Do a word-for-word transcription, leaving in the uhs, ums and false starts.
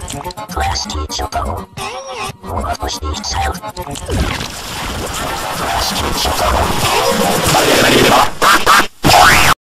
Du hast die Zucker. Worauf muss ich zählen? Du hast die Zucker.